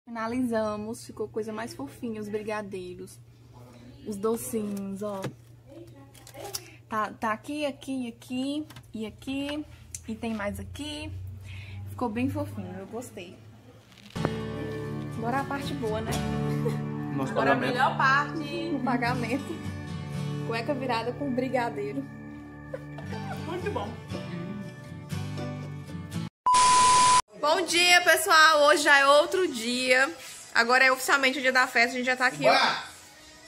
Finalizamos, ficou coisa mais fofinha, os brigadeiros, os docinhos, ó. Tá aqui, e tem mais aqui. Ficou bem fofinho, eu gostei. Agora a parte boa, né? Nosso Agora pagamento. a melhor parte, o pagamento. Cueca virada com brigadeiro. Muito bom. Bom dia, pessoal! Hoje já é outro dia. Agora é oficialmente o dia da festa. A gente já tá aqui, ó.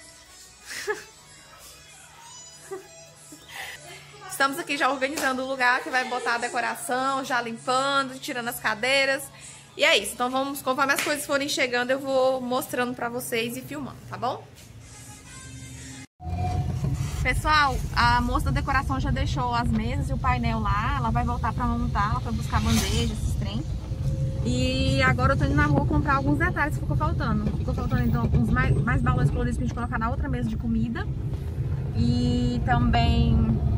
Estamos aqui já organizando o lugar que vai botar a decoração, já limpando, tirando as cadeiras. E é isso. Então vamos, conforme as coisas forem chegando, eu vou mostrando pra vocês e filmando, tá bom? Pessoal, a moça da decoração já deixou as mesas e o painel lá. Ela vai voltar pra montar, pra buscar bandeja, esses trem. E agora eu tô indo na rua comprar alguns detalhes que ficou faltando. Ficou faltando então uns mais balões coloridos pra gente colocar na outra mesa de comida. E também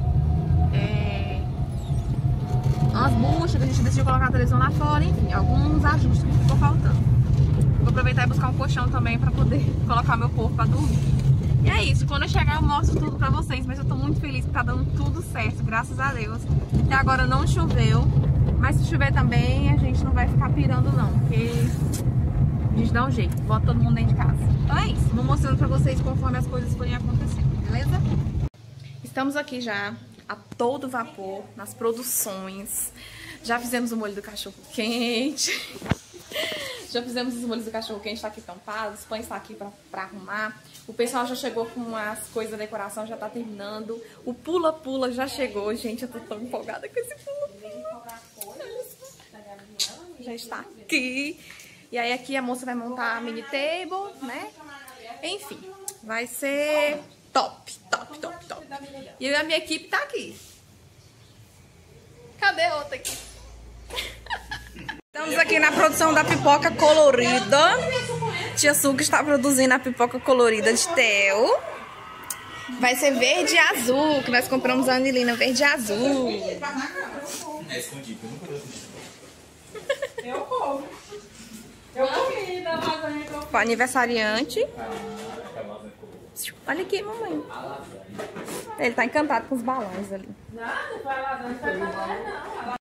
umas buchas que a gente decidiu colocar na televisão lá fora. Enfim, alguns ajustes que ficou faltando. Vou aproveitar e buscar um colchão também pra poder colocar meu corpo pra dormir. E é isso, quando eu chegar eu mostro tudo pra vocês. Mas eu tô muito feliz que tá dando tudo certo, graças a Deus. Até agora não choveu. Mas se chover também, a gente não vai ficar pirando não, porque a gente dá um jeito, bota todo mundo dentro de casa. Então é isso, vou mostrando pra vocês conforme as coisas forem acontecendo, beleza? Estamos aqui já a todo vapor, nas produções. Já fizemos o molho do cachorro quente. Já fizemos os molhos do cachorro quente, tá aqui tampado, os pães tá aqui pra arrumar. O pessoal já chegou com as coisas da decoração, já tá terminando. O pula-pula já chegou, gente, eu tô tão empolgada com esse pula-pula. Já está aqui. E aí aqui a moça vai montar a mini table, né? Enfim, vai ser top, top, top, top. E a minha equipe tá aqui. Cadê a outra aqui? Estamos aqui na produção da pipoca colorida. Tia Suga está produzindo a pipoca colorida de Theo. Vai ser verde e azul, que nós compramos a anilina verde e azul. É escondido, eu nunca dou escondido. Eu como. Eu comi da lasanha que eu fiz. O aniversariante. Olha aqui, mamãe. Ele tá encantado com os balões ali. Nada, foi a lasanha, não foi lasanha, não.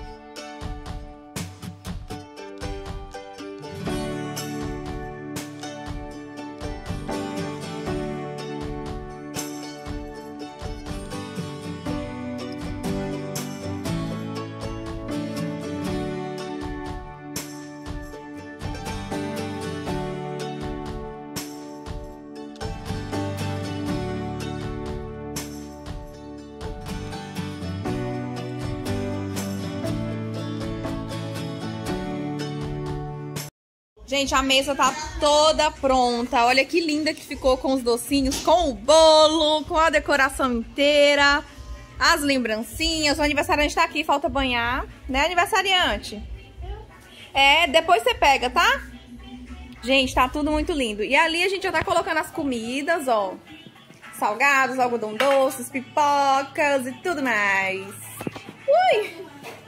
Gente, a mesa tá toda pronta. Olha que linda que ficou com os docinhos, com o bolo, com a decoração inteira, as lembrancinhas. O aniversariante tá aqui, falta banhar, né, aniversariante? É, depois você pega, tá? Gente, tá tudo muito lindo. E ali a gente já tá colocando as comidas, ó. Salgados, algodão doces, pipocas e tudo mais. Ui!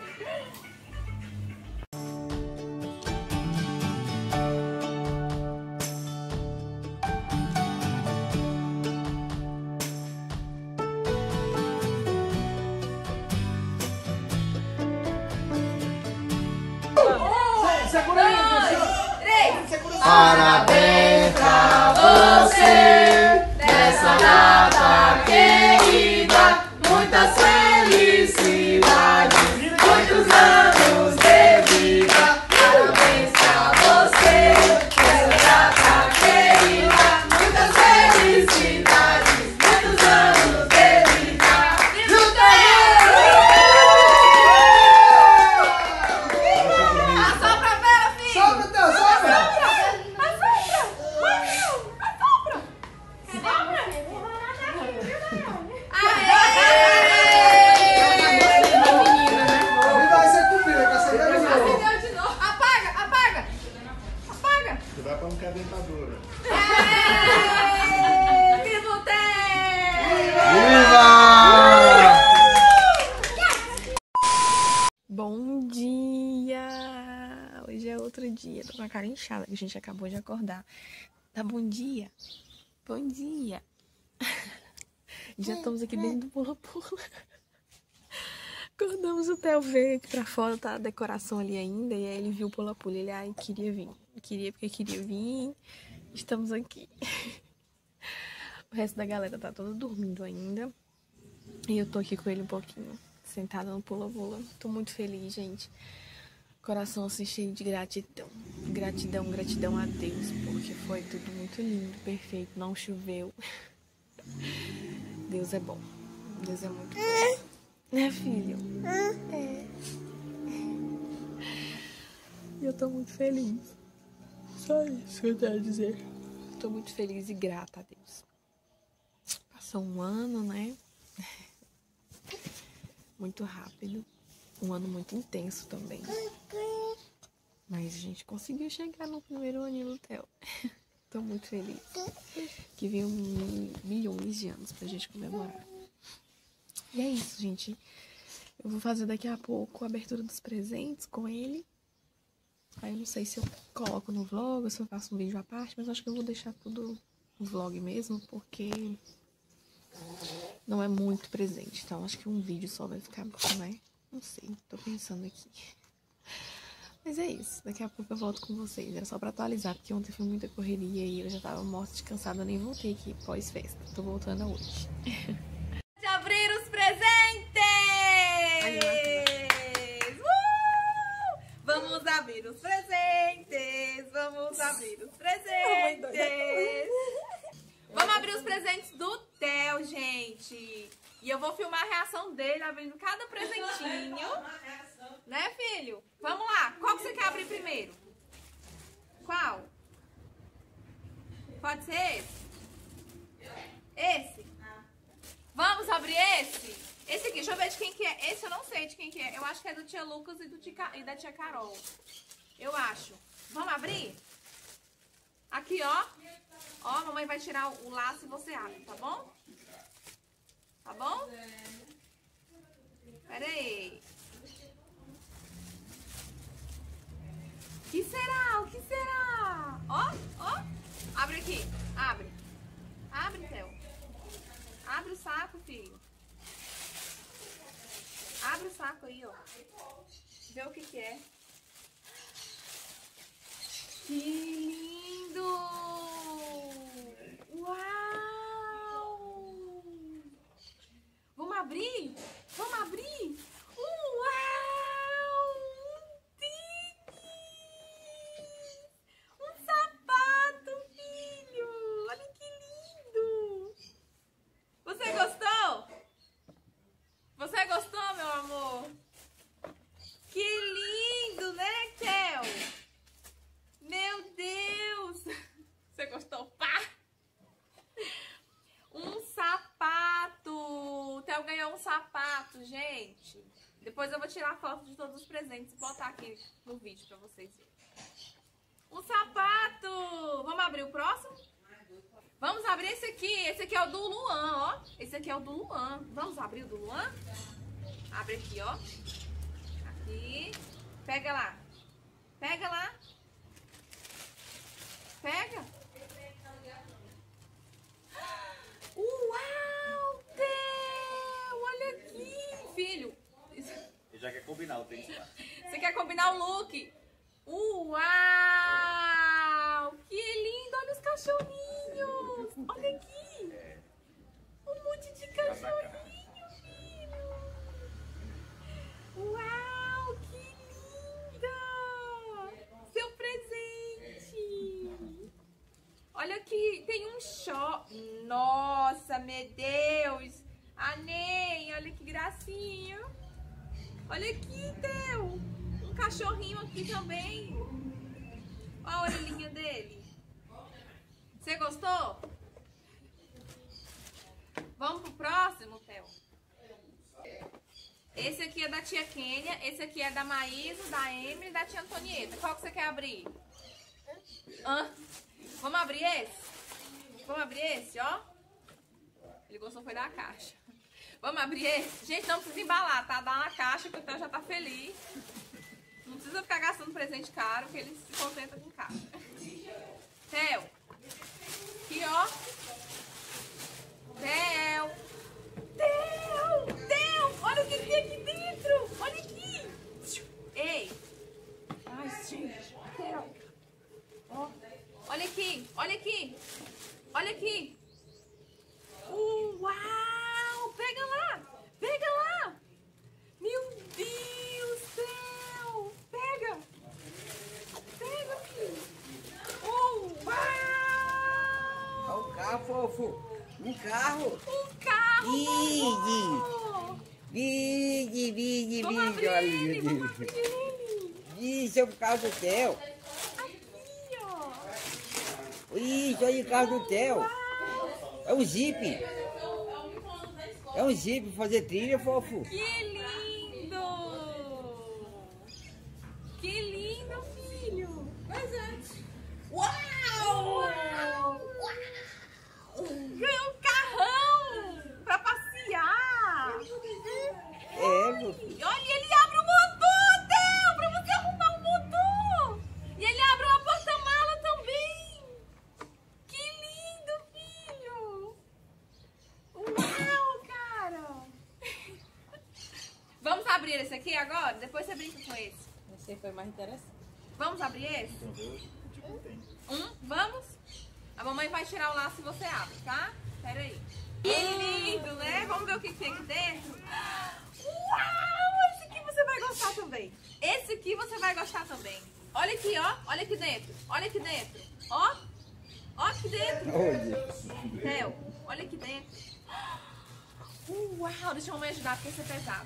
Parabéns pra você nessa data querida, muitas felicidades, muitos anos de vida. Parabéns pra você nessa data querida, muitas felicidades, muitos anos de vida. Assopra a vela, filho! Sopra, Deus, sopra! Bom dia! Hoje é outro dia. Tô com com a cara inchada, que a gente acabou de acordar. Dá bom dia. Bom dia. Já estamos aqui dentro do pula-pula. Acordamos, o Theo veio aqui pra fora, tá a decoração ali ainda. E aí ele viu o pula-pula. Ele, ai, queria vir. Queria porque queria vir. Estamos aqui. O resto da galera tá toda dormindo ainda. E eu tô aqui com ele um pouquinho, sentada no pula-pula. Tô muito feliz, gente. Coração assim cheio de gratidão. Gratidão, gratidão a Deus. Porque foi tudo muito lindo, perfeito. Não choveu. Deus é bom. Deus é muito bom. Né, filho? É. E eu tô muito feliz. Só isso que eu quero dizer. Tô muito feliz e grata a Deus. Passou um ano, né? Muito rápido. Um ano muito intenso também. Mas a gente conseguiu chegar no primeiro aninho do Theo. Tô muito feliz. Que veio milhões de anos pra gente comemorar. E é isso, gente. Eu vou fazer daqui a pouco a abertura dos presentes com ele. Aí eu não sei se eu coloco no vlog ou se eu faço um vídeo à parte, mas acho que eu vou deixar tudo no vlog mesmo, porque não é muito presente. Então acho que um vídeo só vai ficar bom, né? Não sei, tô pensando aqui. Mas é isso, daqui a pouco eu volto com vocês. Era só pra atualizar, porque ontem foi muita correria e eu já tava morta de cansada, eu nem voltei aqui pós-festa. Tô voltando hoje. De abrir os presentes! Vamos abrir os presentes! Vamos abrir os presentes! Vamos abrir os presentes do Theo, gente! E eu vou filmar a reação dele abrindo cada presentinho. Né, filho? Vamos lá. Qual que você quer abrir primeiro? Qual? Pode ser esse? Esse? Vamos abrir esse? Esse aqui, deixa eu ver de quem que é. Esse eu não sei de quem que é. Eu acho que é do tia Lucas e da tia Carol. Eu acho. Vamos abrir? Aqui, ó. Ó, a mamãe vai tirar o laço e você abre, tá bom? Tá bom? Pera aí. O que será? O que será? Ó, ó. Abre aqui. Abre. Abre, Theo. Abre o saco, filho. Abre o saco aí, ó. Vê o que que é. Que lindo! Uau! Vamos abrir? Vamos abrir? Uau! Um sapato, filho! Olha que lindo! Você gostou? Você gostou, meu amor? Que lindo, né, Theo? Meu Deus! Você gostou? Pá! Um sapato! O Theo ganhou um sapato, gente. Depois eu vou tirar foto de todos os presentes e botar aqui no vídeo pra vocês verem. Um sapato! Vamos abrir o próximo? Vamos abrir esse aqui. Esse aqui é o do Luan, ó. Esse aqui é o do Luan. Vamos abrir o do Luan? Abre aqui, ó. Aqui. Pega lá. Pega lá. Pega. Uau, Theo! Olha aqui, filho. Ele já quer combinar o tênis lá. Você quer combinar o look? Uau! Que lindo! Olha os cachorrinhos! Olha aqui! Um monte de cachorrinho, filho! Uau! Que linda! Seu presente! Olha aqui, tem um short. Nossa, meu Deus! A Ney, olha que gracinha! Olha aqui, Theo! Um cachorrinho aqui também. Olha a orelhinha dele. Você gostou? Vamos pro próximo, Theo. Esse aqui é da tia Kênia. Esse aqui é da Maísa, da Emily e da tia Antonieta. Qual que você quer abrir? Vamos abrir esse? Vamos abrir esse, ó. Ele gostou foi da caixa. Vamos abrir esse? Gente, não precisa embalar, tá? Dá uma caixa que o Theo já tá feliz. Não precisa precisa ficar gastando presente caro, que eles se contentam com caro. Theo. Aqui, ó. Theo. Olha o que tem aqui dentro. Olha aqui. Ei. Ai, gente. Theo. Ó. Olha aqui. Olha aqui. Olha aqui. Uau. Pega lá. Pega lá. Meu Deus, Theo. Pega. Pega, filho. Uau. Olha o carro, fofo. Um carro. Um carro. Vide. Vamos abrir ele. Vamos abrir ele. Isso é o carro do Theo. Aqui, ó. Isso aí, o carro do Theo. É um Jeep. É um Jeep fazer trilha, fofo. Que lindo. Que lindo, filho. Pois é. Uau. Ganhou um carrão pra passear. É, fofo. Olha, ele abre o motor, Theo, pra você arrumar o motor. E ele abre uma porta-mala também. Que lindo, filho. Uau, cara. Vamos abrir esse aqui agora? Depois você brinca com esse. Esse foi mais interessante. Vamos abrir esse? Tipo, tem. Vamos? A mamãe vai tirar o laço e você abre, tá? Pera aí. Que lindo, né? Vamos ver o que tem aqui dentro. Uau! Esse aqui você vai gostar também. Esse aqui você vai gostar também. Olha aqui, ó. Olha aqui dentro. Olha aqui dentro. Ó. Ó aqui dentro. Olha. Theo, olha aqui dentro. Uau! Deixa a mamãe ajudar porque esse é pesado.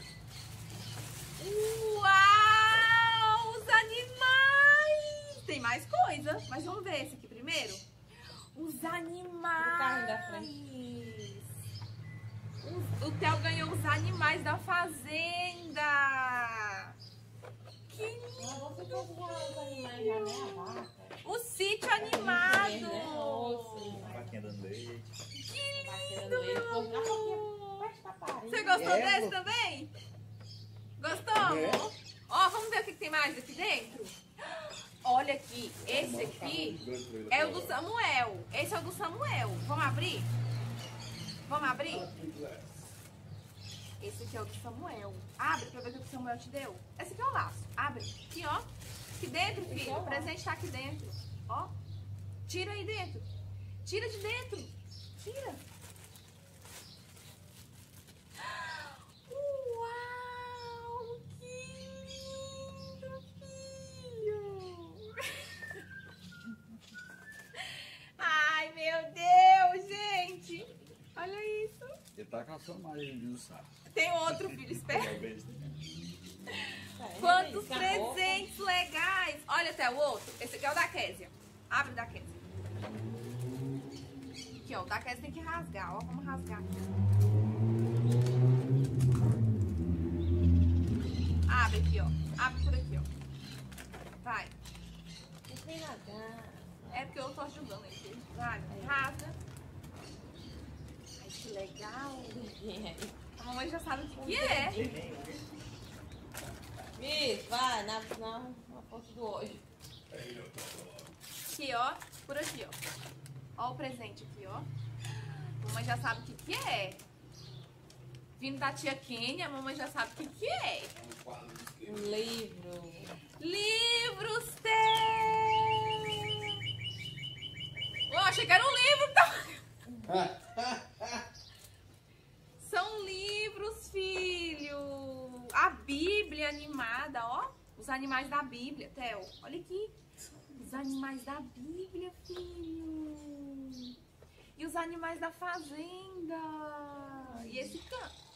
Uau! Os animais! Tem mais coisa, mas vamos ver esse aqui primeiro. Os animais! O carro da frente. O Theo ganhou os animais da fazenda! Que lindo! Você pode ver os animais já, né? A vaca. O sítio animado! Vaquinha dando leite. Que Batendo ele. lindo! Presta parede. Você gostou É, desse pô. também? Gostou? É. Ó, vamos ver o que tem mais aqui dentro? Olha aqui, esse aqui é o do Samuel. Esse é o do Samuel. Vamos abrir? Vamos abrir? Esse aqui é o do Samuel. Abre pra ver o que o Samuel te deu. Esse aqui é o laço. Abre. Aqui, ó. Aqui dentro, filho. O presente tá aqui dentro. Ó. Tira aí dentro. Tira de dentro. Tira. Uau! Que lindo, filho! Ai, meu Deus, gente! Olha isso. Ele tá caçando mais ele não sabe. Tem outro filho, espera. Talvez. Quantos presentes legais! Olha até o outro. Esse aqui é o da Késia. Abre o da Késia. Aqui, ó. O da Késia tem que rasgar. Ó, vamos rasgar aqui. Abre aqui, ó. Abre por aqui, ó. Vai. É porque eu tô ajudando ele. Vai, rasga. Ai, que legal. A mamãe já sabe o que é. Isso, vai, na foto do hoje. Aqui, ó. Por aqui, ó. Ó o presente aqui, ó. A mamãe já sabe o que é. Vindo da tia Kênia, a mamãe já sabe o que é. Um livro. Livros tem! Eu achei que era um livro, tá? São livros, filho. A Bíblia animada, ó. Os animais da Bíblia, Theo. Olha aqui. Os animais da Bíblia, filho. E os animais da fazenda. E esse canto.